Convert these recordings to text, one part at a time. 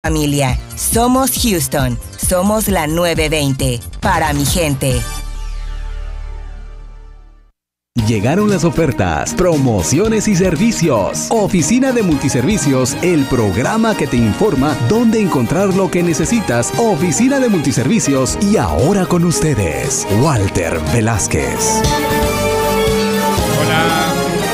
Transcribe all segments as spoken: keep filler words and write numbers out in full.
Familia, somos Houston, somos la nueve veinte, para mi gente. Llegaron las ofertas, promociones y servicios. Oficina de Multiservicios, el programa que te informa dónde encontrar lo que necesitas. Oficina de Multiservicios, y ahora con ustedes, Walter Velázquez. Hola.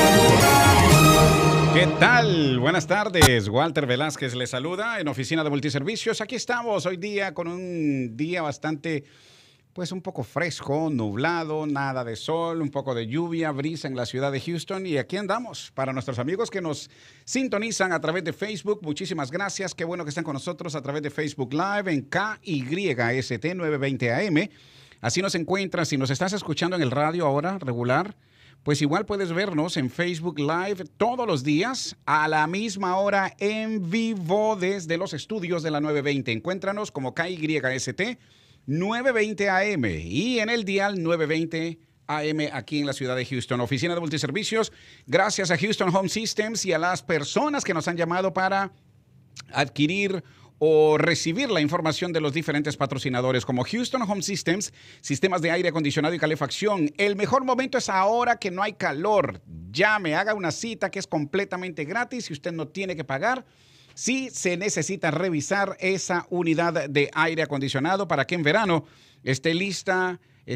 ¿Qué tal? Buenas tardes. Walter Velázquez les saluda en Oficina de Multiservicios. Aquí estamos hoy día con un día bastante, pues un poco fresco, nublado, nada de sol, un poco de lluvia, brisa en la ciudad de Houston. Y aquí andamos. Para nuestros amigos que nos sintonizan a través de Facebook, muchísimas gracias. Qué bueno que están con nosotros a través de Facebook Live en K Y S T nueve veinte A M. Así nos encuentras. Si nos estás escuchando en el radio ahora, regular, pues igual puedes vernos en Facebook Live todos los días a la misma hora en vivo desde los estudios de la nueve veinte. Encuéntranos como K Y S T nueve veinte A M y en el dial nueve veinte A M aquí en la ciudad de Houston. Oficina de Multiservicios, gracias a Houston Home Systems y a las personas que nos han llamado para adquirir o recibir la información de los diferentes patrocinadores como Houston Home Systems, sistemas de aire acondicionado y calefacción. El mejor momento es ahora que no hay calor. Llame, haga una cita que es completamente gratis y usted no tiene que pagar. Sí se necesita revisar esa unidad de aire acondicionado para que en verano esté lista,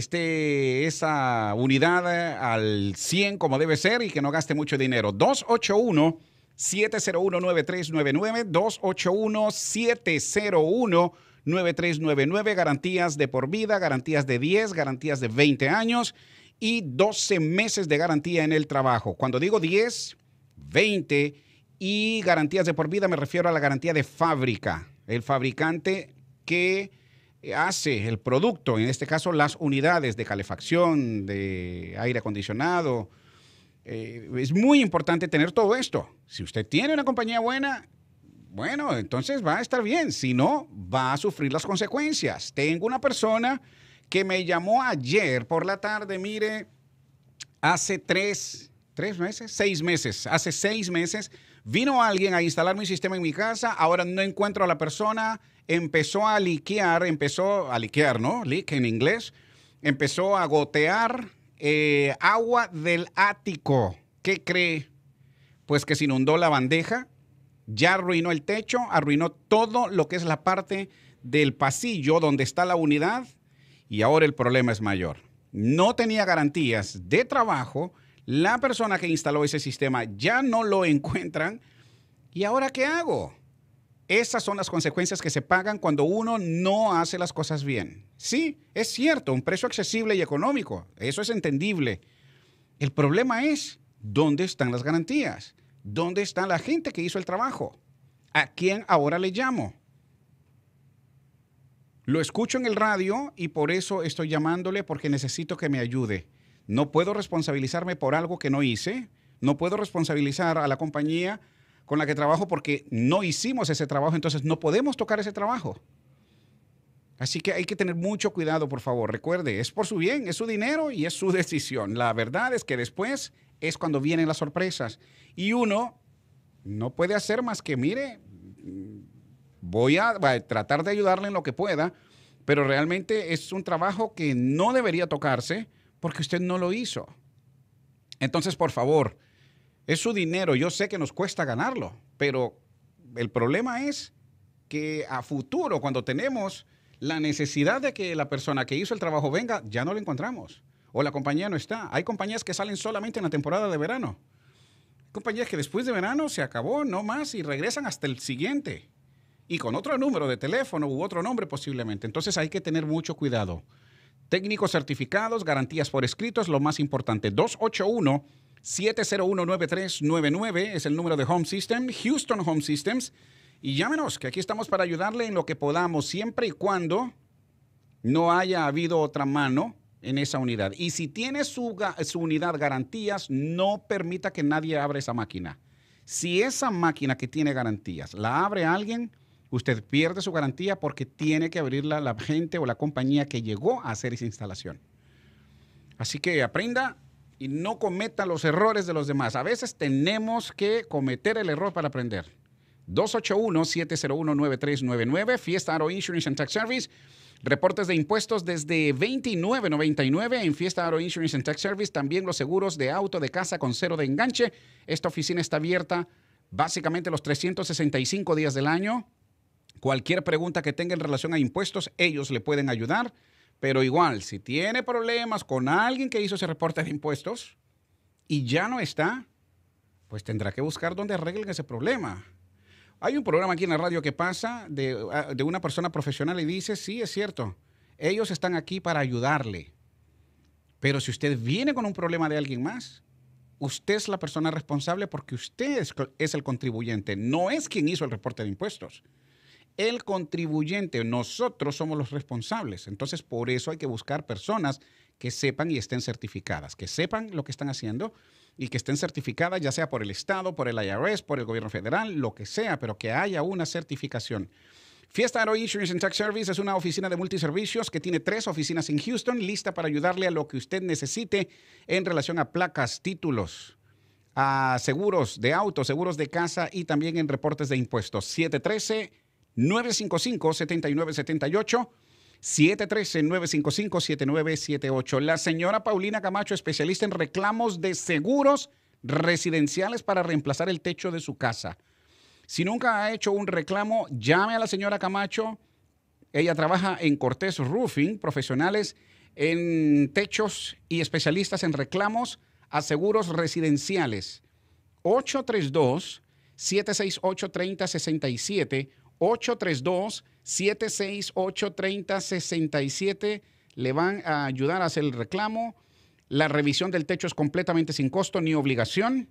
esté esa unidad al cien como debe ser y que no gaste mucho dinero. dos ocho uno, siete cero uno, nueve tres nueve nueve, dos ocho uno, siete cero uno, nueve tres nueve nueve, garantías de por vida, garantías de diez, garantías de veinte años y doce meses de garantía en el trabajo. Cuando digo diez, veinte y garantías de por vida me refiero a la garantía de fábrica. El fabricante que hace el producto, en este caso las unidades de calefacción, de aire acondicionado. Eh, es muy importante tener todo esto. Si usted tiene una compañía buena, bueno, entonces va a estar bien. Si no, va a sufrir las consecuencias. Tengo una persona que me llamó ayer por la tarde, mire, hace tres, tres meses, seis meses, hace seis meses, vino alguien a instalar mi sistema en mi casa, ahora no encuentro a la persona, empezó a liquear, empezó a liquear, ¿no? Leak en inglés, empezó a gotear Eh, agua del ático. ¿Qué cree? Pues que se inundó la bandeja, ya arruinó el techo, arruinó todo lo que es la parte del pasillo donde está la unidad y ahora el problema es mayor. No tenía garantías de trabajo, la persona que instaló ese sistema ya no lo encuentran y ahora ¿qué hago? Esas son las consecuencias que se pagan cuando uno no hace las cosas bien. Sí, es cierto, un precio accesible y económico, eso es entendible. El problema es, ¿dónde están las garantías? ¿Dónde está la gente que hizo el trabajo? ¿A quién ahora le llamo? Lo escucho en el radio y por eso estoy llamándole porque necesito que me ayude. No puedo responsabilizarme por algo que no hice, no puedo responsabilizar a la compañía con la que trabajo porque no hicimos ese trabajo, entonces no podemos tocar ese trabajo. Así que hay que tener mucho cuidado, por favor. Recuerde, es por su bien, es su dinero y es su decisión. La verdad es que después es cuando vienen las sorpresas. Y uno no puede hacer más que, mire, voy a, voy a tratar de ayudarle en lo que pueda, pero realmente es un trabajo que no debería tocarse porque usted no lo hizo. Entonces, por favor, es su dinero, yo sé que nos cuesta ganarlo, pero el problema es que a futuro, cuando tenemos la necesidad de que la persona que hizo el trabajo venga, ya no lo encontramos. O la compañía no está. Hay compañías que salen solamente en la temporada de verano. Hay compañías que después de verano se acabó, no más, y regresan hasta el siguiente. Y con otro número de teléfono u otro nombre posiblemente. Entonces hay que tener mucho cuidado. Técnicos certificados, garantías por escrito es lo más importante. dos ocho uno, siete cero uno, nueve tres nueve nueve es el número de Home System, Houston Home Systems. Y llámenos, que aquí estamos para ayudarle en lo que podamos, siempre y cuando no haya habido otra mano en esa unidad. Y si tiene su, su unidad garantías, no permita que nadie abra esa máquina. Si esa máquina que tiene garantías la abre alguien, usted pierde su garantía porque tiene que abrirla la gente o la compañía que llegó a hacer esa instalación. Así que aprenda y no cometa los errores de los demás. A veces tenemos que cometer el error para aprender. dos ocho uno, siete cero uno, nueve tres nueve nueve. Fiesta Auto Insurance and Tax Service. Reportes de impuestos desde veintinueve noventa y nueve en Fiesta Auto Insurance and Tax Service. También los seguros de auto de casa con cero de enganche. Esta oficina está abierta básicamente los trescientos sesenta y cinco días del año. Cualquier pregunta que tenga en relación a impuestos, ellos le pueden ayudar. Pero igual, si tiene problemas con alguien que hizo ese reporte de impuestos y ya no está, pues tendrá que buscar dónde arreglen ese problema. Hay un programa aquí en la radio que pasa de, de una persona profesional y dice, sí, es cierto, ellos están aquí para ayudarle. Pero si usted viene con un problema de alguien más, usted es la persona responsable porque usted es, es el contribuyente, no es quien hizo el reporte de impuestos. El contribuyente, nosotros somos los responsables. Entonces, por eso hay que buscar personas que sepan y estén certificadas, que sepan lo que están haciendo y que estén certificadas, ya sea por el Estado, por el I R S, por el gobierno federal, lo que sea, pero que haya una certificación. Fiesta Auto Insurance and Tax Service es una oficina de multiservicios que tiene tres oficinas en Houston, lista para ayudarle a lo que usted necesite en relación a placas, títulos, a seguros de auto, seguros de casa y también en reportes de impuestos. siete uno tres, nueve cinco cinco, siete nueve siete ocho, siete uno tres, nueve cinco cinco, siete nueve siete ocho. La señora Paulina Camacho, especialista en reclamos de seguros residenciales para reemplazar el techo de su casa. Si nunca ha hecho un reclamo, llame a la señora Camacho. Ella trabaja en Cortés Roofing, profesionales en techos y especialistas en reclamos a seguros residenciales. ocho tres dos, siete seis ocho, tres cero seis siete, ocho tres dos, siete seis ocho, tres cero seis siete. Le van a ayudar a hacer el reclamo. La revisión del techo es completamente sin costo ni obligación.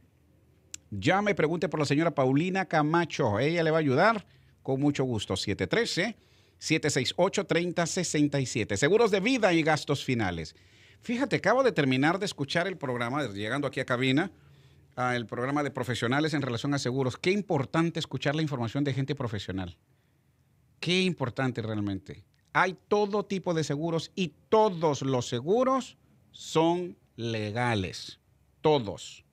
Llame, pregunte por la señora Paulina Camacho. Ella le va a ayudar con mucho gusto. siete uno tres, siete seis ocho, tres cero seis siete. Seguros de vida y gastos finales. Fíjate, acabo de terminar de escuchar el programa, llegando aquí a cabina, a el programa de profesionales en relación a seguros. Qué importante escuchar la información de gente profesional. Qué importante realmente. Hay todo tipo de seguros y todos los seguros son legales. Todos.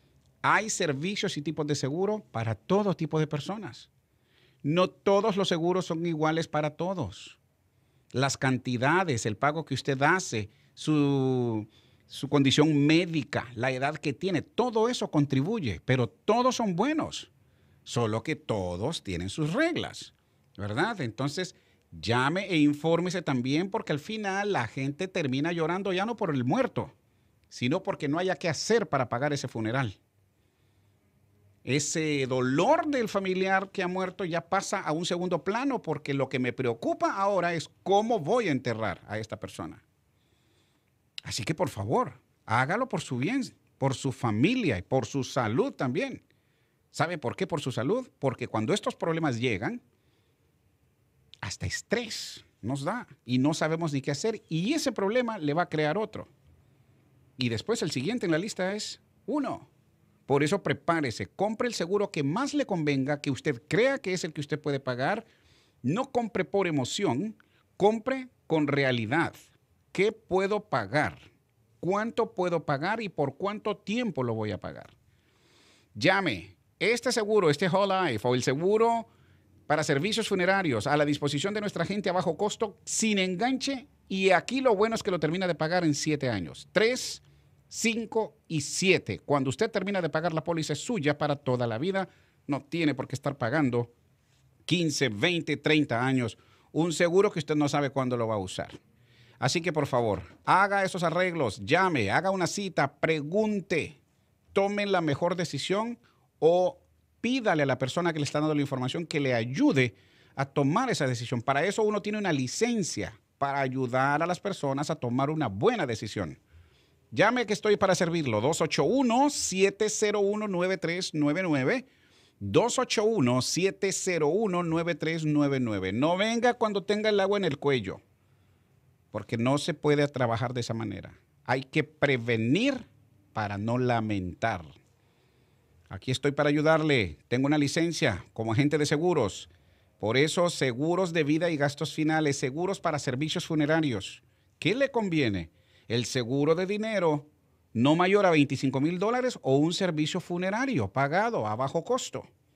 Hay servicios y tipos de seguro para todo tipo de personas. No todos los seguros son iguales para todos. Las cantidades, el pago que usted hace, su... su condición médica, la edad que tiene, todo eso contribuye, pero todos son buenos, solo que todos tienen sus reglas, ¿verdad? Entonces, llame e infórmese también porque al final la gente termina llorando ya no por el muerto, sino porque no haya qué hacer para pagar ese funeral. Ese dolor del familiar que ha muerto ya pasa a un segundo plano porque lo que me preocupa ahora es cómo voy a enterrar a esta persona. Así que, por favor, hágalo por su bien, por su familia y por su salud también. ¿Sabe por qué por su salud? Porque cuando estos problemas llegan, hasta estrés nos da y no sabemos ni qué hacer y ese problema le va a crear otro. Y después el siguiente en la lista es uno. Por eso prepárese, compre el seguro que más le convenga, que usted crea que es el que usted puede pagar. No compre por emoción, compre con realidad. ¿Qué puedo pagar? ¿Cuánto puedo pagar y por cuánto tiempo lo voy a pagar? Llame. Este seguro, este Whole Life o el seguro para servicios funerarios a la disposición de nuestra gente a bajo costo, sin enganche. Y aquí lo bueno es que lo termina de pagar en siete años. Tres, cinco y siete. Cuando usted termina de pagar, la póliza es suya para toda la vida. No tiene por qué estar pagando quince, veinte, treinta años. Un seguro que usted no sabe cuándo lo va a usar. Así que, por favor, haga esos arreglos, llame, haga una cita, pregunte, tomen la mejor decisión o pídale a la persona que le está dando la información que le ayude a tomar esa decisión. Para eso uno tiene una licencia, para ayudar a las personas a tomar una buena decisión. Llame que estoy para servirlo, dos ocho uno, siete cero uno, nueve tres nueve nueve, dos ocho uno, siete cero uno, nueve tres nueve nueve. No venga cuando tenga el agua en el cuello. Porque no se puede trabajar de esa manera. Hay que prevenir para no lamentar. Aquí estoy para ayudarle. Tengo una licencia como agente de seguros. Por eso, seguros de vida y gastos finales, seguros para servicios funerarios. ¿Qué le conviene? El seguro de dinero no mayor a veinticinco mil dólares o un servicio funerario pagado a bajo costo.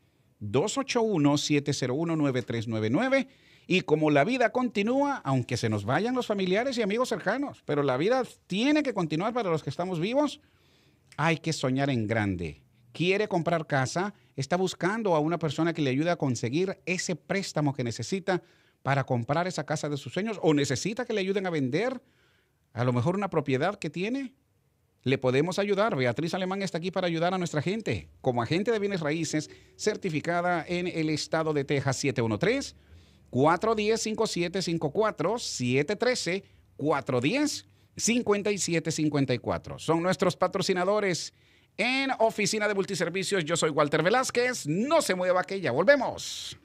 dos ocho uno, siete cero uno, nueve tres nueve nueve. Y como la vida continúa, aunque se nos vayan los familiares y amigos cercanos, pero la vida tiene que continuar para los que estamos vivos, hay que soñar en grande. Quiere comprar casa, está buscando a una persona que le ayude a conseguir ese préstamo que necesita para comprar esa casa de sus sueños, o necesita que le ayuden a vender a lo mejor una propiedad que tiene. Le podemos ayudar. Beatriz Alemán está aquí para ayudar a nuestra gente. Como agente de bienes raíces, certificada en el estado de Texas. Siete uno tres, cuatro uno cero, cinco siete cinco cuatro, siete uno tres, cuatro uno cero, cinco siete cinco cuatro. Son nuestros patrocinadores en Oficina de Multiservicios. Yo soy Walter Velázquez. No se mueva, que ya volvemos.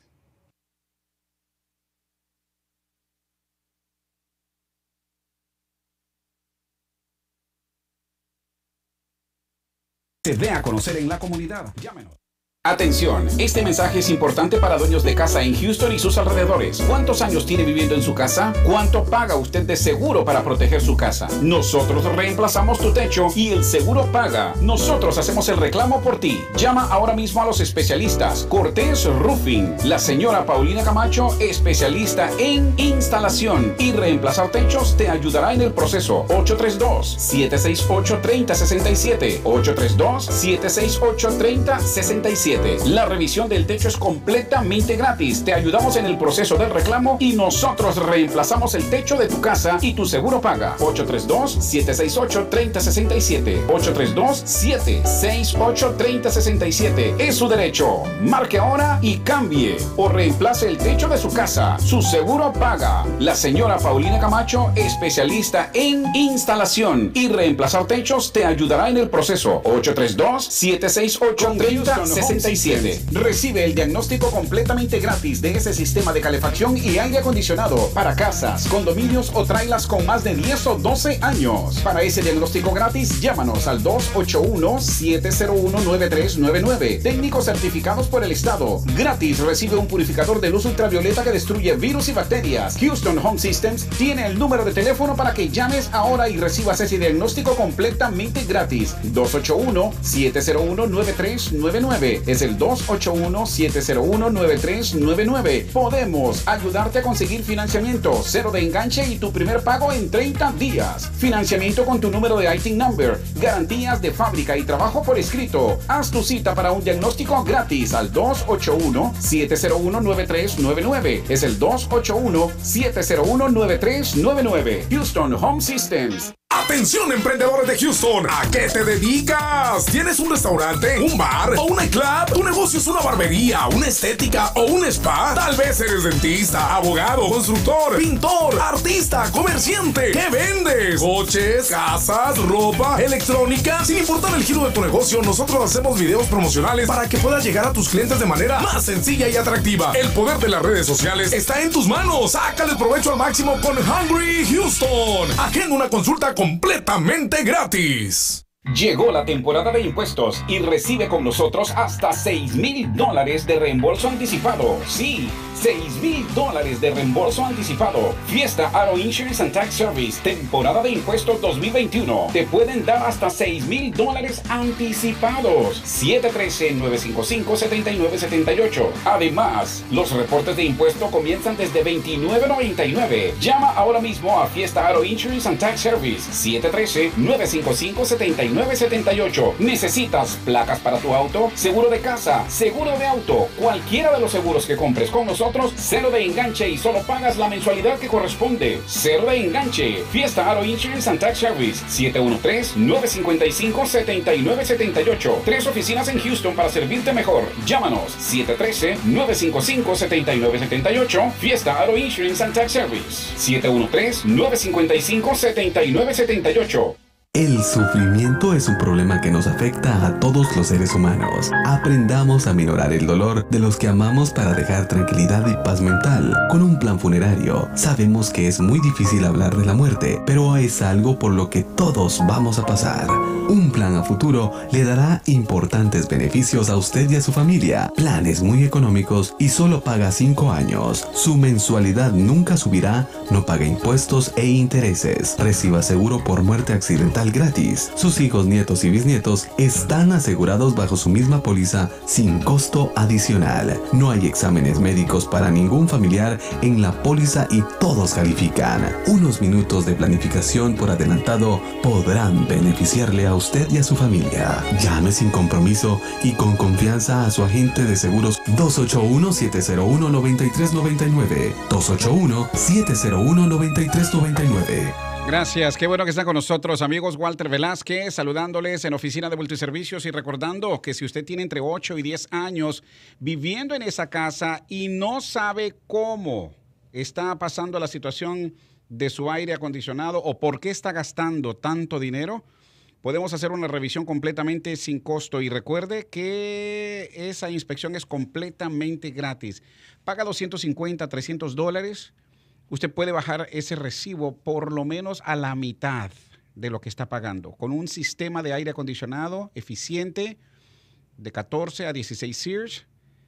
Se dé a conocer en la comunidad. Llámenos. Atención, este mensaje es importante para dueños de casa en Houston y sus alrededores. ¿Cuántos años tiene viviendo en su casa? ¿Cuánto paga usted de seguro para proteger su casa? Nosotros reemplazamos tu techo y el seguro paga. Nosotros hacemos el reclamo por ti. Llama ahora mismo a los especialistas. Cortés Roofing. La señora Paulina Camacho, especialista en instalación y reemplazar techos, te ayudará en el proceso. ocho tres dos, siete seis ocho, tres cero seis siete. ocho tres dos, siete seis ocho, tres cero seis siete. La revisión del techo es completamente gratis. Te ayudamos en el proceso del reclamo y nosotros reemplazamos el techo de tu casa y tu seguro paga. ocho tres dos, siete seis ocho, tres cero seis siete. ocho tres dos, siete seis ocho, tres cero seis siete. Es su derecho. Marque ahora y cambie o reemplace el techo de su casa. Su seguro paga. La señora Paulina Camacho, especialista en instalación y reemplazar techos, te ayudará en el proceso. ocho tres dos, siete seis ocho, tres cero seis siete. Recibe el diagnóstico completamente gratis de ese sistema de calefacción y aire acondicionado para casas, condominios o trailers con más de diez o doce años. Para ese diagnóstico gratis, llámanos al dos ocho uno, siete cero uno, nueve tres nueve nueve. Técnicos certificados por el Estado. Gratis recibe un purificador de luz ultravioleta que destruye virus y bacterias. Houston Home Systems tiene el número de teléfono para que llames ahora y recibas ese diagnóstico completamente gratis. dos ocho uno, siete cero uno, nueve tres nueve nueve. Es el dos ocho uno, siete cero uno, nueve tres nueve nueve. Podemos ayudarte a conseguir financiamiento, cero de enganche y tu primer pago en treinta días. Financiamiento con tu número de I T I N number, garantías de fábrica y trabajo por escrito. Haz tu cita para un diagnóstico gratis al dos ocho uno, siete cero uno, nueve tres nueve nueve. Es el dos ocho uno, siete cero uno, nueve tres nueve nueve. Houston Home Systems. Atención, emprendedores de Houston, ¿a qué te dedicas? ¿Tienes un restaurante, un bar o un nightclub? ¿Tu negocio es una barbería, una estética o un spa? Tal vez eres dentista, abogado, constructor, pintor, artista, comerciante. ¿Qué vendes? ¿Coches, casas, ropa, electrónica? Sin importar el giro de tu negocio, nosotros hacemos videos promocionales para que puedas llegar a tus clientes de manera más sencilla y atractiva. El poder de las redes sociales está en tus manos. Sácale provecho al máximo con Hungry Houston. Agenda una consulta completamente gratis. Llegó la temporada de impuestos y recibe con nosotros hasta seis mil dólares de reembolso anticipado. Sí, seis mil dólares de reembolso anticipado. Fiesta Auto Insurance and Tax Service, temporada de impuestos dos mil veintiuno. Te pueden dar hasta seis mil dólares anticipados. siete uno tres, nueve cinco cinco, siete nueve siete ocho. Además, los reportes de impuesto comienzan desde veintinueve noventa y nueve. Llama ahora mismo a Fiesta Auto Insurance and Tax Service. siete uno tres, nueve cinco cinco, siete nueve siete ocho. ¿Necesitas placas para tu auto? Seguro de casa, seguro de auto, cualquiera de los seguros que compres con nosotros, cero de enganche y solo pagas la mensualidad que corresponde. Cero de enganche. Fiesta Auto Insurance and Tax Service. siete uno tres, nueve cinco cinco, siete nueve siete ocho. Tres oficinas en Houston para servirte mejor. Llámanos siete uno tres, nueve cinco cinco, siete nueve siete ocho. Fiesta Auto Insurance and Tax Service. siete uno tres, nueve cinco cinco, siete nueve siete ocho. El sufrimiento es un problema que nos afecta a todos los seres humanos. Aprendamos a minorar el dolor de los que amamos para dejar tranquilidad y paz mental. Con un plan funerario, sabemos que es muy difícil hablar de la muerte, pero es algo por lo que todos vamos a pasar. Un plan a futuro le dará importantes beneficios a usted y a su familia. Planes muy económicos y solo paga cinco años. Su mensualidad nunca subirá, no paga impuestos e intereses. Reciba seguro por muerte accidental dental gratis. Sus hijos, nietos y bisnietos están asegurados bajo su misma póliza sin costo adicional. No hay exámenes médicos para ningún familiar en la póliza y todos califican. Unos minutos de planificación por adelantado podrán beneficiarle a usted y a su familia. Llame sin compromiso y con confianza a su agente de seguros dos ocho uno, siete cero uno, nueve tres nueve nueve. dos ocho uno, siete cero uno, nueve tres nueve nueve. Gracias, qué bueno que están con nosotros, amigos. Walter Velázquez, saludándoles en Oficina de Multiservicios y recordando que si usted tiene entre ocho y diez años viviendo en esa casa y no sabe cómo está pasando la situación de su aire acondicionado o por qué está gastando tanto dinero, podemos hacer una revisión completamente sin costo. Y recuerde que esa inspección es completamente gratis. Paga doscientos cincuenta, trescientos dólares. Usted puede bajar ese recibo por lo menos a la mitad de lo que está pagando, con un sistema de aire acondicionado eficiente de catorce a dieciséis Sears,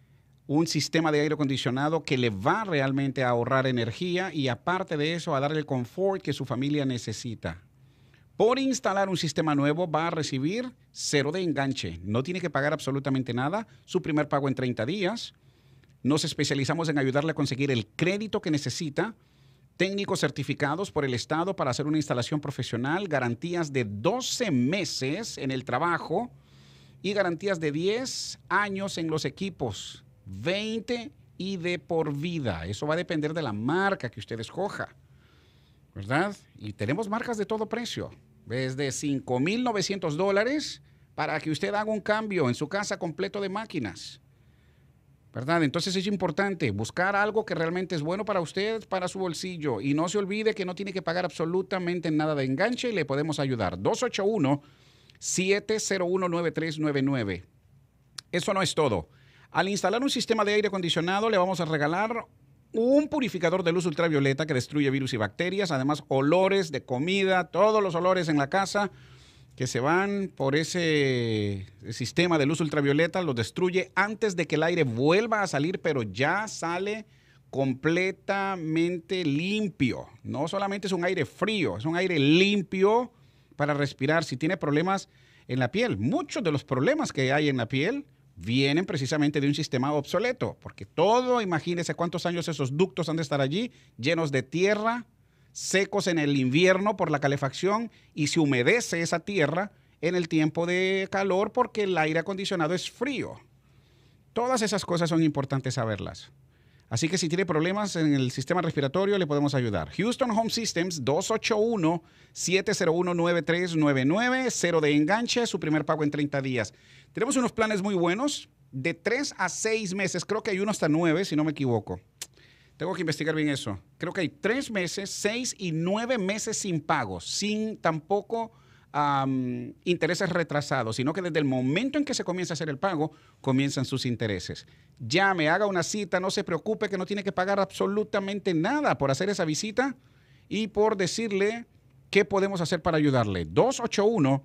un sistema de aire acondicionado que le va realmente a ahorrar energía y aparte de eso a darle el confort que su familia necesita. Por instalar un sistema nuevo va a recibir cero de enganche, no tiene que pagar absolutamente nada, su primer pago en treinta días. Nos especializamos en ayudarle a conseguir el crédito que necesita, técnicos certificados por el Estado para hacer una instalación profesional, garantías de doce meses en el trabajo y garantías de diez años en los equipos, veinte y de por vida. Eso va a depender de la marca que usted escoja, ¿verdad? Y tenemos marcas de todo precio, desde cinco mil novecientos dólares para que usted haga un cambio en su casa completo de máquinas, ¿verdad? Entonces es importante buscar algo que realmente es bueno para usted, para su bolsillo. Y no se olvide que no tiene que pagar absolutamente nada de enganche y le podemos ayudar. dos ocho uno, siete cero uno, nueve tres nueve nueve. Eso no es todo. Al instalar un sistema de aire acondicionado le vamos a regalar un purificador de luz ultravioleta que destruye virus y bacterias. Además, olores de comida, todos los olores en la casa que se van por ese sistema de luz ultravioleta, los destruye antes de que el aire vuelva a salir, pero ya sale completamente limpio. No solamente es un aire frío, es un aire limpio para respirar. Si tiene problemas en la piel, muchos de los problemas que hay en la piel vienen precisamente de un sistema obsoleto, porque todo, imagínense cuántos años esos ductos han de estar allí, llenos de tierra, secos en el invierno por la calefacción y se humedece esa tierra en el tiempo de calor porque el aire acondicionado es frío. Todas esas cosas son importantes saberlas. Así que si tiene problemas en el sistema respiratorio, le podemos ayudar. Houston Home Systems, dos ocho uno, siete cero uno, nueve tres nueve nueve, cero de enganche, su primer pago en treinta días. Tenemos unos planes muy buenos, de tres a seis meses, creo que hay uno hasta nueve, si no me equivoco. Tengo que investigar bien eso. Creo que hay tres meses, seis y nueve meses sin pagos, sin tampoco um, intereses retrasados, sino que desde el momento en que se comienza a hacer el pago, comienzan sus intereses. Llame, haga una cita, no se preocupe que no tiene que pagar absolutamente nada por hacer esa visita y por decirle qué podemos hacer para ayudarle. dos ocho uno,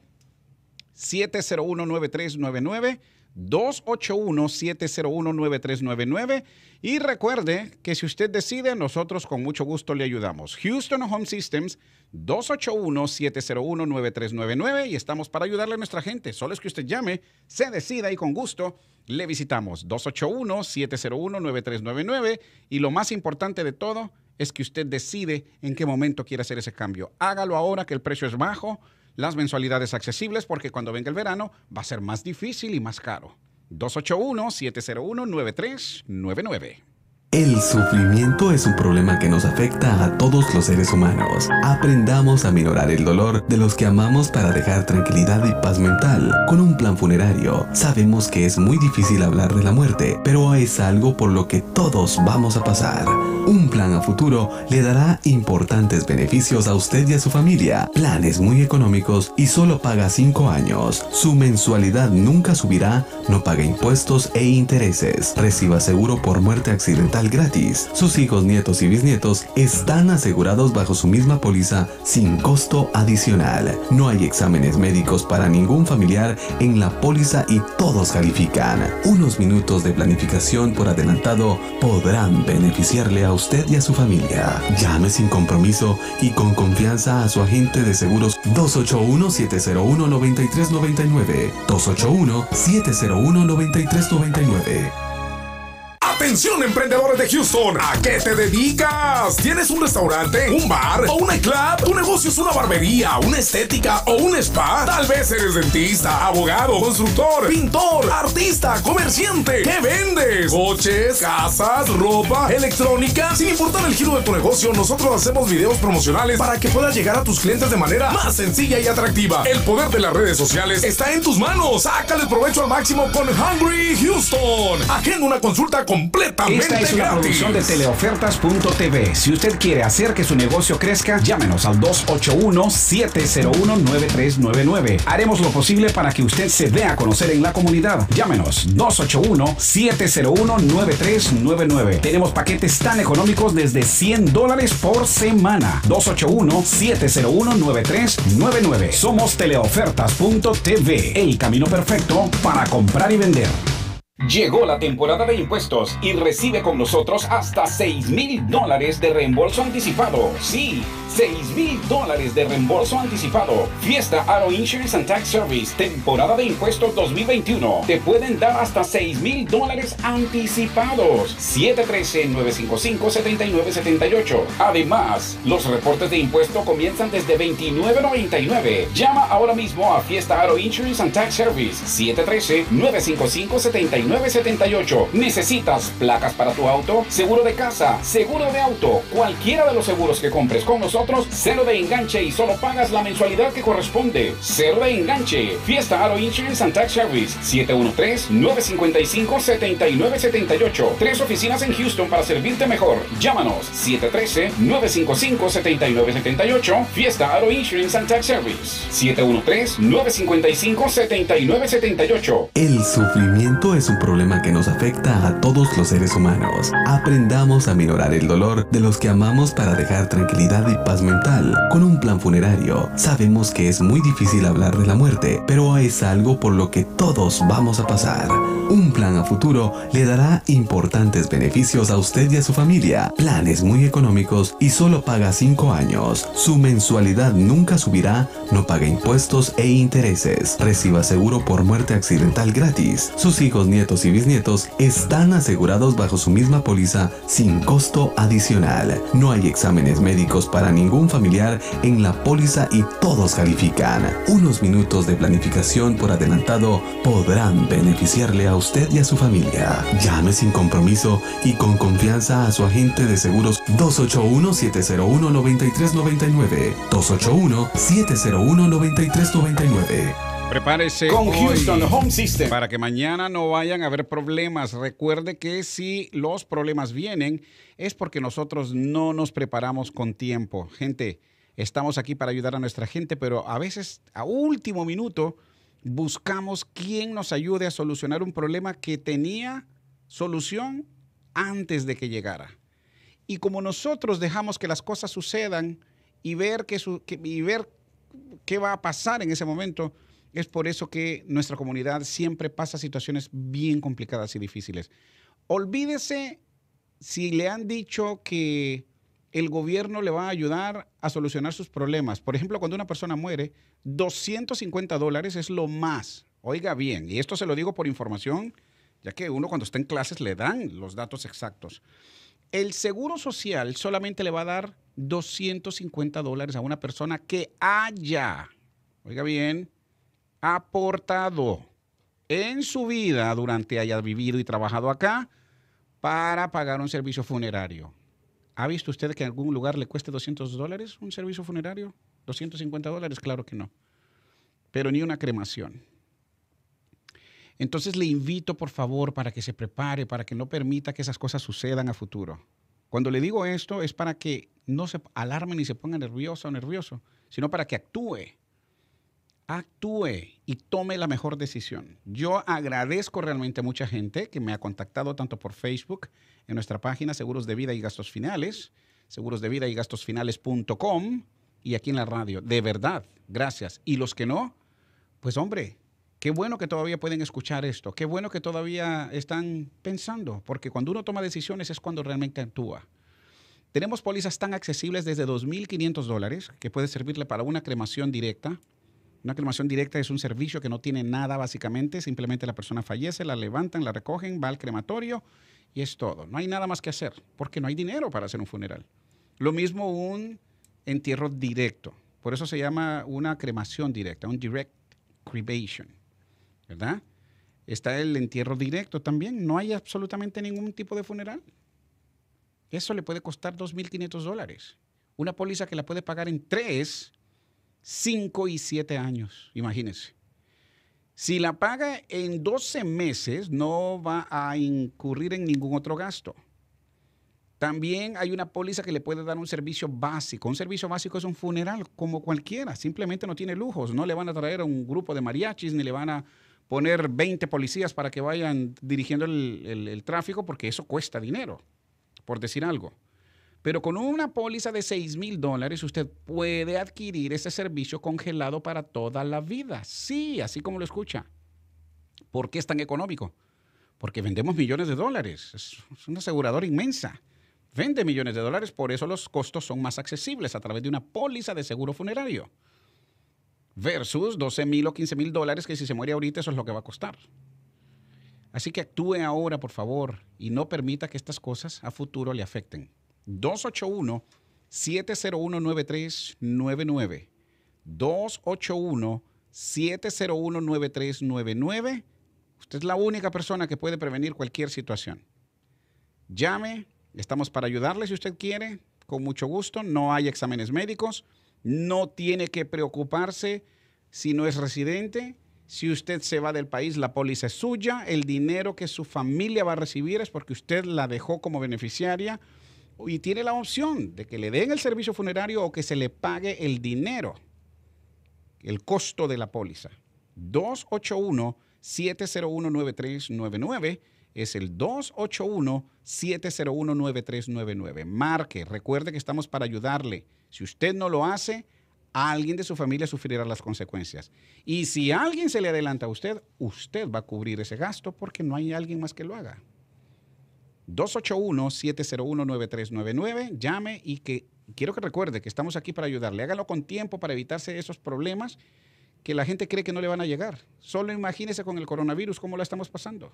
siete cero uno, nueve tres nueve nueve, dos ocho uno, siete cero uno, nueve tres nueve nueve. Y recuerde que si usted decide, nosotros con mucho gusto le ayudamos. Houston Home Systems, dos ocho uno, siete cero uno, nueve tres nueve nueve. Y estamos para ayudarle a nuestra gente. Solo es que usted llame, se decida y con gusto le visitamos. dos ocho uno, siete cero uno, nueve tres nueve nueve. Y lo más importante de todo es que usted decide en qué momento quiere hacer ese cambio. Hágalo ahora que el precio es bajo, las mensualidades accesibles, porque cuando venga el verano va a ser más difícil y más caro. dos ocho uno, siete cero uno, nueve tres nueve nueve. El sufrimiento es un problema que nos afecta a todos los seres humanos. Aprendamos a minorar el dolor de los que amamos para dejar tranquilidad y paz mental. Con un plan funerario, sabemos que es muy difícil hablar de la muerte, pero es algo por lo que todos vamos a pasar. Un plan a futuro le dará importantes beneficios a usted y a su familia. Planes muy económicos y solo paga cinco años. Su mensualidad nunca subirá, no paga impuestos e intereses. Reciba seguro por muerte accidental accidental gratis. Sus hijos, nietos y bisnietos están asegurados bajo su misma póliza sin costo adicional. No hay exámenes médicos para ningún familiar en la póliza y todos califican. Unos minutos de planificación por adelantado podrán beneficiarle a usted y a su familia. Llame sin compromiso y con confianza a su agente de seguros dos ocho uno, siete cero uno, nueve tres nueve nueve, dos ocho uno, siete cero uno, nueve tres nueve nueve. Atención, emprendedores de Houston, ¿a qué te dedicas? ¿Tienes un restaurante, un bar o un nightclub? ¿Tu negocio es una barbería, una estética o un spa? Tal vez eres dentista, abogado, constructor, pintor, artista, comerciante. ¿Qué vendes? ¿Coches, casas, ropa, electrónica? Sin importar el giro de tu negocio, nosotros hacemos videos promocionales para que puedas llegar a tus clientes de manera más sencilla y atractiva. El poder de las redes sociales está en tus manos. Sácale provecho al máximo con Hungry Houston. Agenda una consulta con completamente Esta es una gratis. producción de teleofertas punto t v. Si usted quiere hacer que su negocio crezca, llámenos al dos ocho uno, siete cero uno, nueve tres nueve nueve. Haremos lo posible para que usted se dé a conocer en la comunidad. Llámenos dos ocho uno, siete cero uno, nueve tres nueve nueve. Tenemos paquetes tan económicos desde cien dólares por semana. dos ocho uno, siete cero uno, nueve tres nueve nueve. Somos teleofertas punto t v, el camino perfecto para comprar y vender. Llegó la temporada de impuestos y recibe con nosotros hasta seis mil dólares de reembolso anticipado. Sí, seis mil dólares de reembolso anticipado. Fiesta Auto Insurance and Tax Service, temporada de impuestos dos mil veintiuno. Te pueden dar hasta seis mil dólares anticipados. siete uno tres, nueve cinco cinco, siete nueve siete ocho. Además, los reportes de impuesto comienzan desde veintinueve noventa y nueve. Llama ahora mismo a Fiesta Auto Insurance and Tax Service siete uno tres, nueve cinco cinco, siete nueve siete ocho. ¿Necesitas placas para tu auto? Seguro de casa, seguro de auto, cualquiera de los seguros que compres con nosotros, cero de enganche y solo pagas la mensualidad que corresponde. Cero de enganche. Fiesta Auto Insurance and Tax Service siete uno tres, nueve cinco cinco, siete nueve siete ocho. Tres oficinas en Houston para servirte mejor. Llámanos siete uno tres, nueve cinco cinco, siete nueve siete ocho. Fiesta Auto Insurance and Tax Service siete uno tres, nueve cinco cinco, siete nueve siete ocho. El sufrimiento es un problema que nos afecta a todos los seres humanos. Aprendamos a minorar el dolor de los que amamos para dejar tranquilidad y paz mental. Con un plan funerario, sabemos que es muy difícil hablar de la muerte, pero es algo por lo que todos vamos a pasar. Un plan a futuro le dará importantes beneficios a usted y a su familia. Planes muy económicos y solo paga cinco años. Su mensualidad nunca subirá, no paga impuestos e intereses. Reciba seguro por muerte accidental gratis. Sus hijos, nietos y bisnietos están asegurados bajo su misma póliza sin costo adicional. No hay exámenes médicos para ningún familiar en la póliza y todos califican. Unos minutos de planificación por adelantado podrán beneficiarle a usted y a su familia. Llame sin compromiso y con confianza a su agente de seguros dos ocho uno, siete cero uno, nueve tres nueve nueve, dos ocho uno, siete cero uno, nueve tres nueve nueve. Prepárese Con hoy Houston Home System. para que mañana no vayan a haber problemas. Recuerde que si los problemas vienen es porque nosotros no nos preparamos con tiempo. Gente, estamos aquí para ayudar a nuestra gente, pero a veces a último minuto buscamos quién nos ayude a solucionar un problema que tenía solución antes de que llegara. Y como nosotros dejamos que las cosas sucedan y ver, que su, que, y ver qué va a pasar en ese momento, es por eso que nuestra comunidad siempre pasa situaciones bien complicadas y difíciles. Olvídese si le han dicho que el gobierno le va a ayudar a solucionar sus problemas. Por ejemplo, cuando una persona muere, doscientos cincuenta dólares es lo más. Oiga bien, y esto se lo digo por información, ya que uno cuando está en clases le dan los datos exactos. El Seguro Social solamente le va a dar doscientos cincuenta dólares a una persona que haya, oiga bien, aportado en su vida durante haya vivido y trabajado acá para pagar un servicio funerario. ¿Ha visto usted que en algún lugar le cueste doscientos dólares un servicio funerario? ¿doscientos cincuenta dólares? Claro que no. Pero ni una cremación. Entonces le invito, por favor, para que se prepare, para que no permita que esas cosas sucedan a futuro. Cuando le digo esto es para que no se alarme ni se ponga nervioso o nervioso, sino para que actúe. actúe y tome la mejor decisión. Yo agradezco realmente a mucha gente que me ha contactado tanto por Facebook, en nuestra página Seguros de Vida y Gastos Finales, seguros de vida y gastos finales punto com, y aquí en la radio. De verdad, gracias. Y los que no, pues hombre, qué bueno que todavía pueden escuchar esto. Qué bueno que todavía están pensando, porque cuando uno toma decisiones es cuando realmente actúa. Tenemos pólizas tan accesibles desde dos mil quinientos dólares que puede servirle para una cremación directa. Una cremación directa es un servicio que no tiene nada básicamente. Simplemente la persona fallece, la levantan, la recogen, va al crematorio y es todo. No hay nada más que hacer porque no hay dinero para hacer un funeral. Lo mismo un entierro directo. Por eso se llama una cremación directa, un direct cremation, ¿verdad? Está el entierro directo también. No hay absolutamente ningún tipo de funeral. Eso le puede costar dos mil quinientos dólares. Una póliza que la puede pagar en tres, cinco y siete años. Imagínense. Si la paga en doce meses, no va a incurrir en ningún otro gasto. También hay una póliza que le puede dar un servicio básico. Un servicio básico es un funeral como cualquiera. Simplemente no tiene lujos. No le van a traer a un grupo de mariachis ni le van a poner veinte policías para que vayan dirigiendo el, el, el tráfico porque eso cuesta dinero, por decir algo. Pero con una póliza de seis mil dólares usted puede adquirir ese servicio congelado para toda la vida. Sí, así como lo escucha. ¿Por qué es tan económico? Porque vendemos millones de dólares. Es una aseguradora inmensa. Vende millones de dólares, por eso los costos son más accesibles a través de una póliza de seguro funerario. Versus doce mil o quince mil dólares que si se muere ahorita eso es lo que va a costar. Así que actúe ahora, por favor, y no permita que estas cosas a futuro le afecten. dos ocho uno, siete cero uno, nueve tres nueve nueve. dos ocho uno, siete cero uno, nueve tres nueve nueve. Usted es la única persona que puede prevenir cualquier situación. Llame, estamos para ayudarle si usted quiere, con mucho gusto. No hay exámenes médicos, no tiene que preocuparse si no es residente. Si usted se va del país, la póliza es suya. El dinero que su familia va a recibir es porque usted la dejó como beneficiaria y tiene la opción de que le den el servicio funerario o que se le pague el dinero, el costo de la póliza. dos ocho uno, siete cero uno, nueve tres nueve nueve es el dos ocho uno, siete cero uno, nueve tres nueve nueve. Marque, recuerde que estamos para ayudarle. Si usted no lo hace, alguien de su familia sufrirá las consecuencias. Y si alguien se le adelanta a usted, usted va a cubrir ese gasto porque no hay alguien más que lo haga. dos ocho uno, siete cero uno, nueve tres nueve nueve. Llame y que quiero que recuerde que estamos aquí para ayudarle. Hágalo con tiempo para evitarse esos problemas que la gente cree que no le van a llegar. Solo imagínese con el coronavirus cómo la estamos pasando.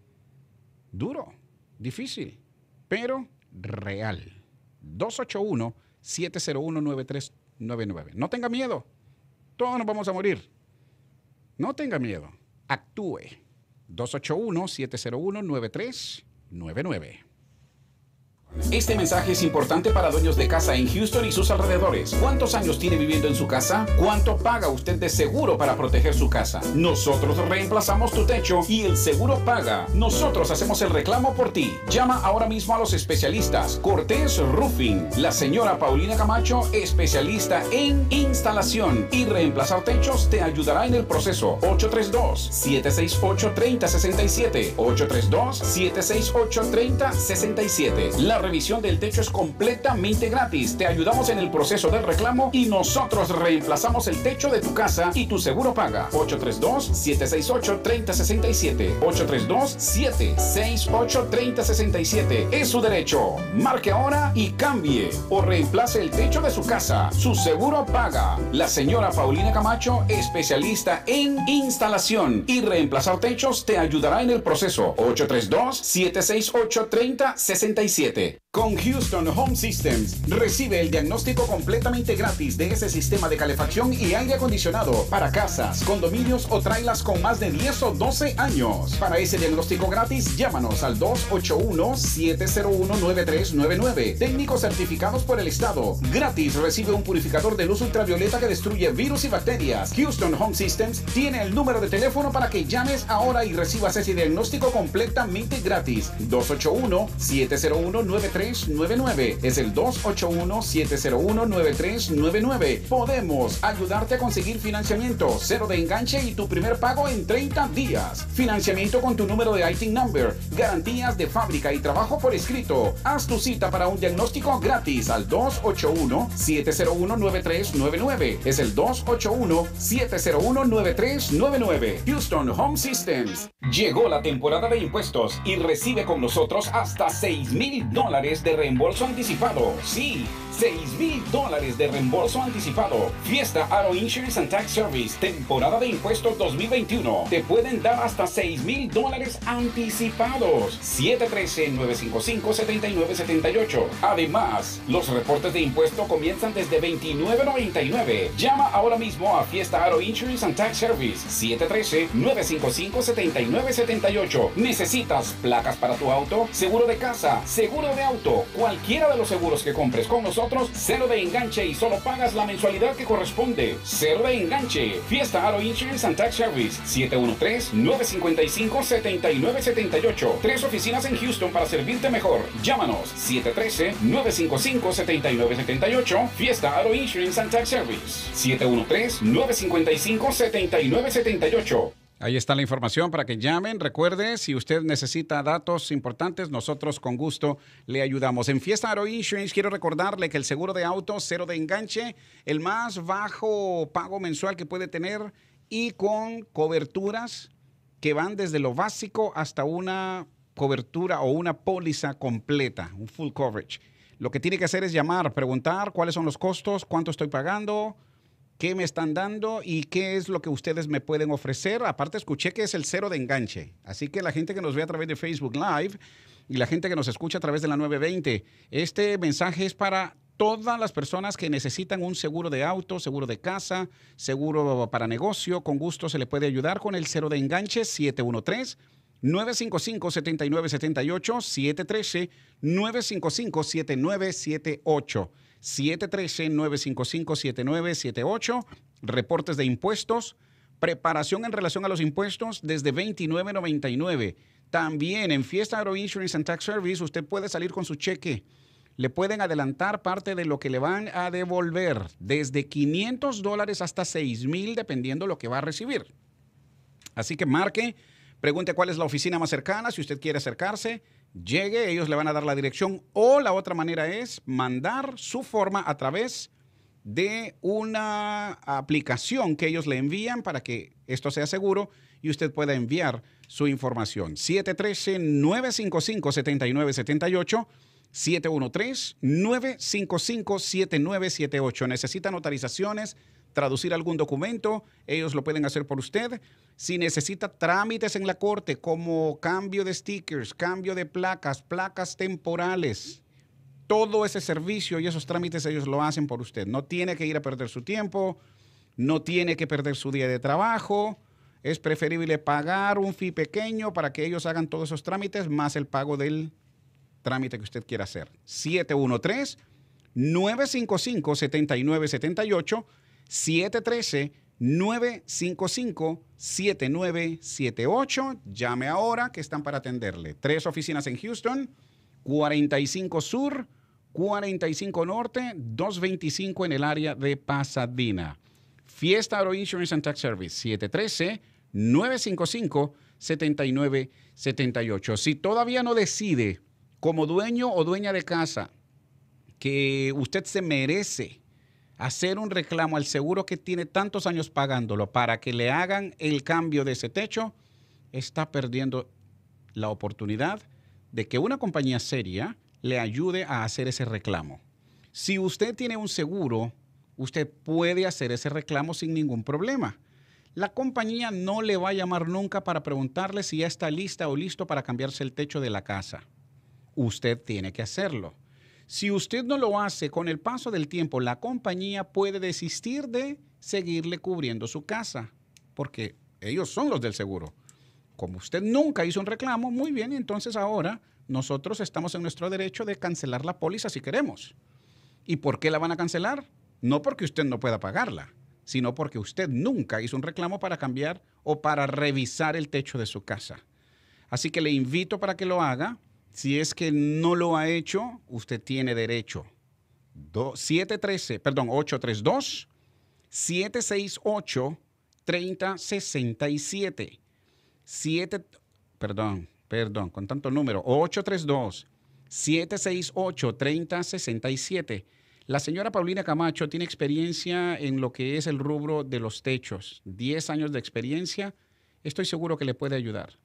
Duro, difícil, pero real. dos ocho uno, siete cero uno, nueve tres nueve nueve. No tenga miedo. Todos nos vamos a morir. No tenga miedo. Actúe. dos ocho uno, siete cero uno, nueve tres nueve nueve. Este mensaje es importante para dueños de casa en Houston y sus alrededores. ¿Cuántos años tiene viviendo en su casa? ¿Cuánto paga usted de seguro para proteger su casa? Nosotros reemplazamos tu techo y el seguro paga. Nosotros hacemos el reclamo por ti. Llama ahora mismo a los especialistas. Cortés Roofing. La señora Paulina Camacho, especialista en instalación y reemplazar techos, te ayudará en el proceso. ocho tres dos, siete seis ocho, tres cero seis siete. ocho tres dos, siete seis ocho, tres cero seis siete. La revisión del techo es completamente gratis. Te ayudamos en el proceso del reclamo y nosotros reemplazamos el techo de tu casa y tu seguro paga. ocho tres dos, siete seis ocho, tres cero seis siete. ocho tres dos, siete seis ocho, tres cero seis siete. Es su derecho. Marque ahora y cambie o reemplace el techo de su casa. Su seguro paga. La señora Paulina Camacho, especialista en instalación y reemplazar techos, te ayudará en el proceso. ocho tres dos, siete seis ocho, tres cero seis siete. Con Houston Home Systems, recibe el diagnóstico completamente gratis de ese sistema de calefacción y aire acondicionado para casas, condominios o trailers con más de diez o doce años. Para ese diagnóstico gratis, llámanos al dos ocho uno, siete cero uno, nueve tres nueve nueve. Técnicos certificados por el Estado. Gratis recibe un purificador de luz ultravioleta que destruye virus y bacterias. Houston Home Systems tiene el número de teléfono para que llames ahora y recibas ese diagnóstico completamente gratis. dos ocho uno, siete cero uno, nueve tres tres nueve nueve. Es el dos ocho uno, siete cero uno, nueve tres nueve nueve. Podemos ayudarte a conseguir financiamiento, cero de enganche y tu primer pago en treinta días. Financiamiento con tu número de I T I N number, garantías de fábrica y trabajo por escrito. Haz tu cita para un diagnóstico gratis al dos ocho uno, siete cero uno, nueve tres nueve nueve. Es el dos ocho uno, siete cero uno, nueve tres nueve nueve. Houston Home Systems. Llegó la temporada de impuestos y recibe con nosotros hasta seis mil dólares de reembolso anticipado. Sí, seis mil dólares de reembolso anticipado. Fiesta Auto Insurance and Tax Service, temporada de impuestos dos mil veintiuno. Te pueden dar hasta seis mil dólares anticipados. siete uno tres, nueve cinco cinco, siete nueve siete ocho. Además, los reportes de impuesto comienzan desde veintinueve noventa y nueve. Llama ahora mismo a Fiesta Auto Insurance and Tax Service siete uno tres, nueve cinco cinco, siete nueve siete ocho. ¿Necesitas placas para tu auto? Seguro de casa, seguro de auto, cualquiera de los seguros que compres con nosotros, cero de enganche y solo pagas la mensualidad que corresponde. Cero de enganche. Fiesta Auto Insurance and Tax Service siete uno tres, nueve cinco cinco, siete nueve siete ocho. Tres oficinas en Houston para servirte mejor. Llámanos siete uno tres, nueve cinco cinco, siete nueve siete ocho. Fiesta Auto Insurance and Tax Service siete uno tres, nueve cinco cinco, siete nueve siete ocho. Ahí está la información para que llamen. Recuerde, si usted necesita datos importantes, nosotros con gusto le ayudamos. En Fiesta Auto Insurance quiero recordarle que el seguro de auto, cero de enganche, el más bajo pago mensual que puede tener y con coberturas que van desde lo básico hasta una cobertura o una póliza completa, un full coverage. Lo que tiene que hacer es llamar, preguntar cuáles son los costos, cuánto estoy pagando, qué me están dando y qué es lo que ustedes me pueden ofrecer. Aparte, escuché que es el cero de enganche. Así que la gente que nos ve a través de Facebook Live y la gente que nos escucha a través de la nueve veinte, este mensaje es para todas las personas que necesitan un seguro de auto, seguro de casa, seguro para negocio. Con gusto se le puede ayudar con el cero de enganche siete uno tres, nueve cinco cinco, siete nueve siete ocho, siete uno tres, nueve cinco cinco, siete nueve siete ocho. siete uno tres, nueve cinco cinco, siete nueve siete ocho, reportes de impuestos, preparación en relación a los impuestos desde veintinueve noventa y nueve. También en Fiesta Auto Insurance and Tax Service usted puede salir con su cheque. Le pueden adelantar parte de lo que le van a devolver, desde quinientos dólares hasta seis mil, dependiendo lo que va a recibir. Así que marque, pregunte cuál es la oficina más cercana, si usted quiere acercarse. Llegue, ellos le van a dar la dirección, o la otra manera es mandar su forma a través de una aplicación que ellos le envían para que esto sea seguro y usted pueda enviar su información. siete uno tres, nueve cinco cinco, siete nueve siete ocho, siete uno tres, nueve cinco cinco, siete nueve siete ocho. ¿Necesita notarizaciones? Traducir algún documento, ellos lo pueden hacer por usted. Si necesita trámites en la corte como cambio de stickers, cambio de placas, placas temporales, todo ese servicio y esos trámites ellos lo hacen por usted. No tiene que ir a perder su tiempo, no tiene que perder su día de trabajo. Es preferible pagar un fee pequeño para que ellos hagan todos esos trámites más el pago del trámite que usted quiera hacer. siete uno tres, nueve cinco cinco, siete nueve siete ocho, siete uno tres, nueve cinco cinco, siete nueve siete ocho. Llame ahora que están para atenderle. Tres oficinas en Houston, cuarenta y cinco Sur, cuarenta y cinco Norte, doscientos veinticinco en el área de Pasadena. Fiesta Auto Insurance and Tax Service, siete uno tres, nueve cinco cinco, siete nueve siete ocho. Si todavía no decide como dueño o dueña de casa que usted se merece hacer un reclamo al seguro que tiene tantos años pagándolo para que le hagan el cambio de ese techo, está perdiendo la oportunidad de que una compañía seria le ayude a hacer ese reclamo. Si usted tiene un seguro, usted puede hacer ese reclamo sin ningún problema. La compañía no le va a llamar nunca para preguntarle si ya está lista o listo para cambiarse el techo de la casa. Usted tiene que hacerlo. Si usted no lo hace, con el paso del tiempo, la compañía puede desistir de seguirle cubriendo su casa, porque ellos son los del seguro. Como usted nunca hizo un reclamo, muy bien, entonces ahora nosotros estamos en nuestro derecho de cancelar la póliza si queremos. ¿Y por qué la van a cancelar? No porque usted no pueda pagarla, sino porque usted nunca hizo un reclamo para cambiar o para revisar el techo de su casa. Así que le invito para que lo haga. Si es que no lo ha hecho, usted tiene derecho. siete uno tres, perdón, ocho tres dos, siete seis ocho, tres cero seis siete. siete, perdón, perdón, con tanto número. ocho tres dos, siete seis ocho, tres cero seis siete. La señora Paulina Camacho tiene experiencia en lo que es el rubro de los techos. diez años de experiencia. Estoy seguro que le puede ayudar.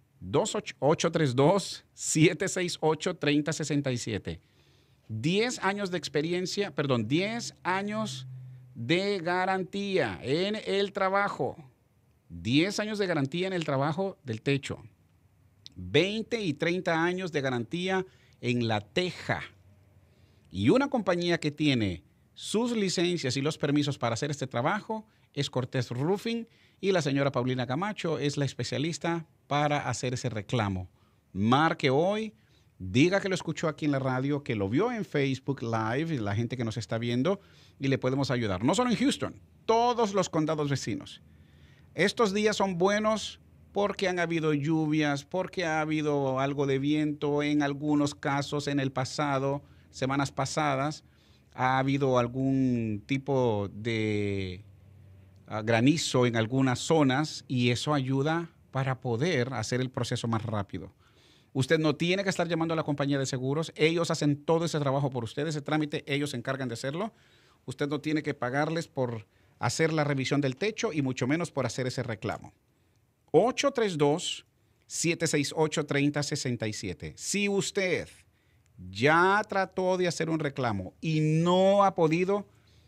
ocho tres dos, siete seis ocho, tres cero seis siete. diez años de experiencia, perdón, diez años de garantía en el trabajo. diez años de garantía en el trabajo del techo. veinte y treinta años de garantía en la teja. Y una compañía que tiene sus licencias y los permisos para hacer este trabajo es Cortés Roofing, y la señora Paulina Camacho es la especialista para hacer ese reclamo. Marque hoy, diga que lo escuchó aquí en la radio, que lo vio en Facebook Live, y la gente que nos está viendo, y le podemos ayudar. No solo en Houston, todos los condados vecinos. Estos días son buenos porque han habido lluvias, porque ha habido algo de viento en algunos casos en el pasado, semanas pasadas, ha habido algún tipo de uh, granizo en algunas zonas, y eso ayuda para poder hacer el proceso más rápido. Usted no tiene que estar llamando a la compañía de seguros. Ellos hacen todo ese trabajo por usted, ese trámite, ellos se encargan de hacerlo. Usted no tiene que pagarles por hacer la revisión del techo y mucho menos por hacer ese reclamo. ocho tres dos, siete seis ocho, tres cero seis siete. Si usted ya trató de hacer un reclamo y no ha podido,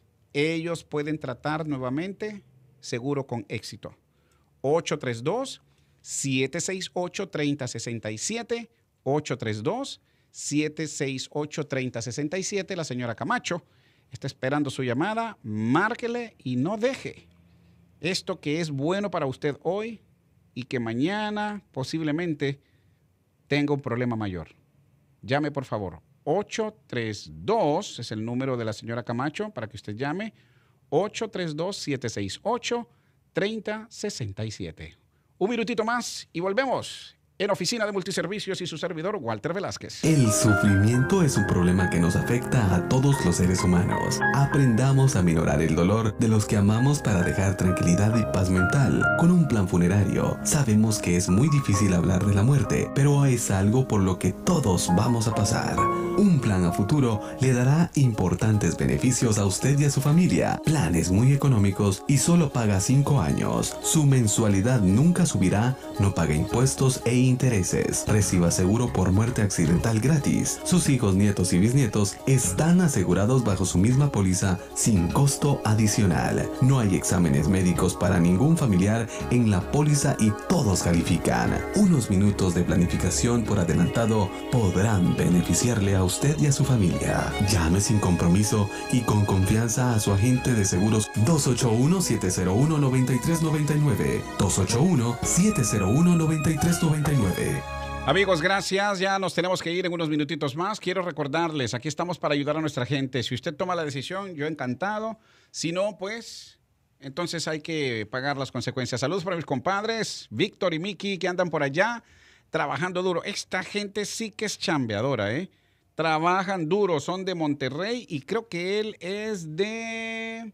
ellos pueden tratar nuevamente, seguro con éxito. ocho tres dos, siete seis ocho, tres cero seis siete, ocho tres dos, siete seis ocho, tres cero seis siete. La señora Camacho está esperando su llamada. Márquele y no deje esto que es bueno para usted hoy y que mañana posiblemente tenga un problema mayor. Llame, por favor. ocho tres dos es el número de la señora Camacho para que usted llame. ocho tres dos, siete seis ocho, tres cero seis siete. Un minutito más y volvemos en Oficina de Multiservicios y su servidor Walter Velázquez. El sufrimiento es un problema que nos afecta a todos los seres humanos. Aprendamos a minorar el dolor de los que amamos para dejar tranquilidad y paz mental. Con un plan funerario, sabemos que es muy difícil hablar de la muerte, pero es algo por lo que todos vamos a pasar. Un plan a futuro le dará importantes beneficios a usted y a su familia. Planes muy económicos y solo paga cinco años. Su mensualidad nunca subirá, no paga impuestos e intereses. Reciba seguro por muerte accidental gratis. Sus hijos, nietos y bisnietos están asegurados bajo su misma póliza sin costo adicional. No hay exámenes médicos para ningún familiar en la póliza y todos califican. Unos minutos de planificación por adelantado podrán beneficiarle a usted y a su familia. Llame sin compromiso y con confianza a su agente de seguros dos ocho uno, siete cero uno, nueve tres nueve nueve. dos ocho uno, siete cero uno, nueve tres nueve nueve. Amigos, gracias. Ya nos tenemos que ir en unos minutitos más. Quiero recordarles, aquí estamos para ayudar a nuestra gente. Si usted toma la decisión, yo encantado. Si no, pues, entonces hay que pagar las consecuencias. Saludos para mis compadres, Víctor y Miki, que andan por allá trabajando duro. Esta gente sí que es chambeadora, ¿eh? Trabajan duro, son de Monterrey y creo que él es de,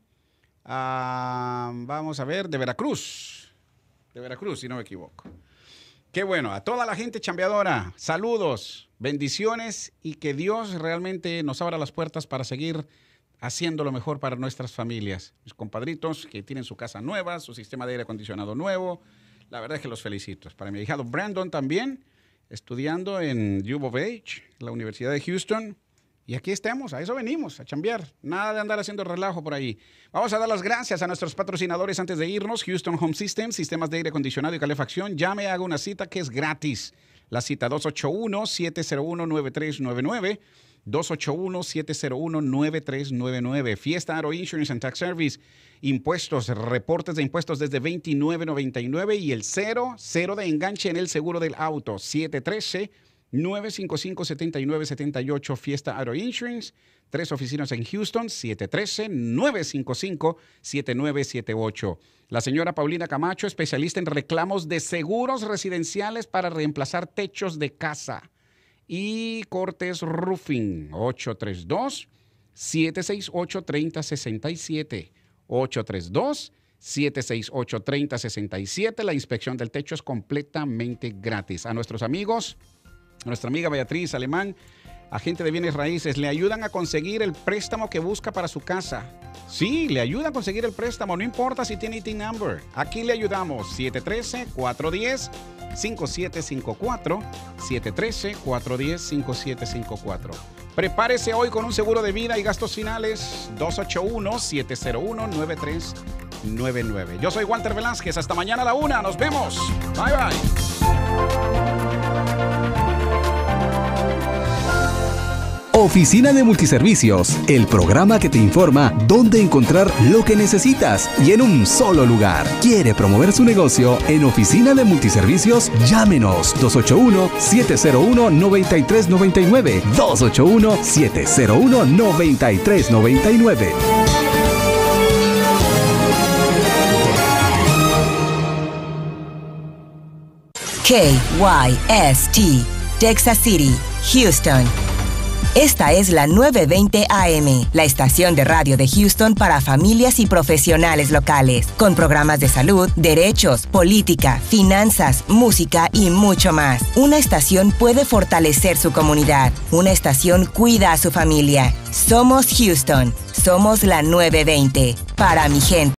uh, vamos a ver, de Veracruz. De Veracruz, si no me equivoco. Qué bueno, a toda la gente chambeadora, saludos, bendiciones y que Dios realmente nos abra las puertas para seguir haciendo lo mejor para nuestras familias. Mis compadritos que tienen su casa nueva, su sistema de aire acondicionado nuevo, la verdad es que los felicito. Para mi hijado Brandon también, estudiando en U of H, la Universidad de Houston. Y aquí estamos, a eso venimos, a chambear. Nada de andar haciendo relajo por ahí. Vamos a dar las gracias a nuestros patrocinadores antes de irnos. Houston Home System, sistemas de aire acondicionado y calefacción. Llame, haga una cita que es gratis. La cita dos ocho uno, siete cero uno, nueve tres nueve nueve. dos ocho uno, siete cero uno, nueve tres nueve nueve. Fiesta Auto Insurance and Tax Service. Impuestos, reportes de impuestos desde veintinueve noventa y nueve y el cero, cero de enganche en el seguro del auto. siete uno tres, nueve cinco cinco, siete nueve siete ocho. Fiesta Auto Insurance. Tres oficinas en Houston. siete uno tres, nueve cinco cinco, siete nueve siete ocho. La señora Paulina Camacho, especialista en reclamos de seguros residenciales para reemplazar techos de casa. y Cortés Roofing, ocho tres dos, siete seis ocho, tres cero seis siete. ocho tres dos, siete seis ocho, tres cero seis siete. La inspección del techo es completamente gratis. A nuestros amigos, a nuestra amiga Beatriz Alemán, agente de bienes raíces, le ayudan a conseguir el préstamo que busca para su casa. Sí, le ayudan a conseguir el préstamo, no importa si tiene I T I N number. Aquí le ayudamos. siete uno tres, cuatro uno cero, cinco siete cinco cuatro. siete uno tres, cuatro uno cero, cinco siete cinco cuatro. Prepárese hoy con un seguro de vida y gastos finales. dos ocho uno, siete cero uno, nueve tres nueve nueve. Yo soy Walter Velázquez. Hasta mañana a la una. Nos vemos. Bye, bye. Oficina de Multiservicios, el programa que te informa dónde encontrar lo que necesitas y en un solo lugar. ¿Quiere promover su negocio en Oficina de Multiservicios? Llámenos dos ocho uno, siete cero uno, nueve tres nueve nueve, dos ocho uno, siete cero uno, nueve tres nueve nueve. K Y S T, Texas City, Houston. Esta es la nueve veinte A M, la estación de radio de Houston para familias y profesionales locales, con programas de salud, derechos, política, finanzas, música y mucho más. Una estación puede fortalecer su comunidad. Una estación cuida a su familia. Somos Houston. Somos la nueve veinte. Para mi gente.